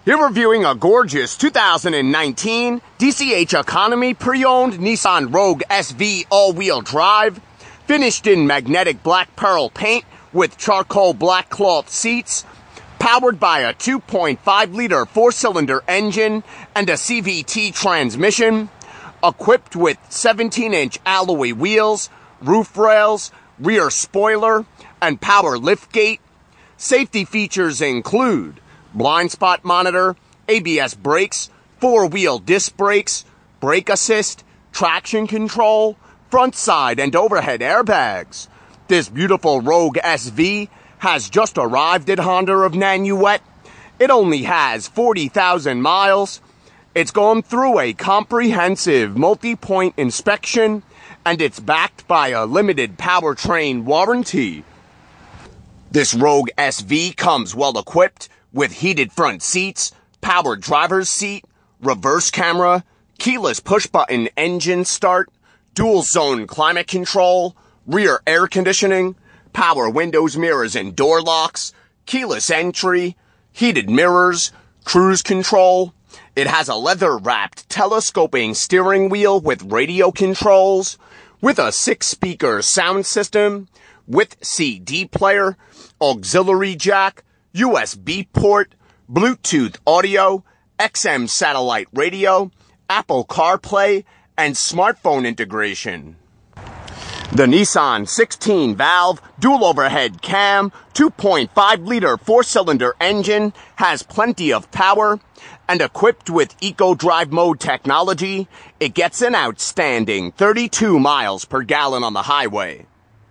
Here reviewing a gorgeous 2019 DCH Economy pre-owned Nissan Rogue SV all-wheel drive, finished in magnetic black pearl paint with charcoal black cloth seats, powered by a 2.5-liter four-cylinder engine and a CVT transmission, equipped with 17-inch alloy wheels, roof rails, rear spoiler, and power liftgate. Safety features include blind spot monitor, ABS brakes, four-wheel disc brakes, brake assist, traction control, front side and overhead airbags. This beautiful Rogue SV has just arrived at Honda of Nanuet. It only has 40,000 miles. It's gone through a comprehensive multi-point inspection, and it's backed by a limited powertrain warranty. This Rogue SV comes well equipped with heated front seats, powered driver's seat, reverse camera, keyless push-button engine start, dual-zone climate control, rear air conditioning, power windows, mirrors, and door locks, keyless entry, heated mirrors, cruise control. It has a leather-wrapped telescoping steering wheel with radio controls, with a 6-speaker sound system, with CD player, auxiliary jack, USB port, Bluetooth audio, XM satellite radio, Apple CarPlay, and smartphone integration. The Nissan 16-valve, dual overhead cam, 2.5-liter four-cylinder engine has plenty of power, and equipped with Eco Drive Mode technology, it gets an outstanding 32 miles per gallon on the highway.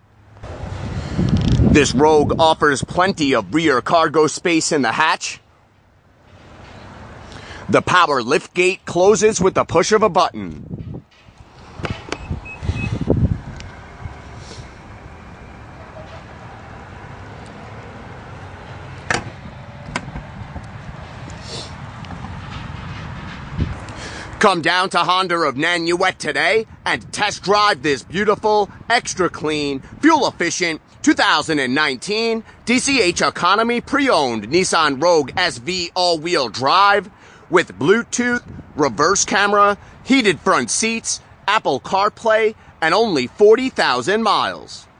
This Rogue offers plenty of rear cargo space in the hatch. The power liftgate closes with the push of a button. Come down to Honda of Nanuet today and test drive this beautiful, extra clean, fuel-efficient 2019 DCH Economy pre-owned Nissan Rogue SV all-wheel drive with Bluetooth, reverse camera, heated front seats, Apple CarPlay, and only 40,000 miles.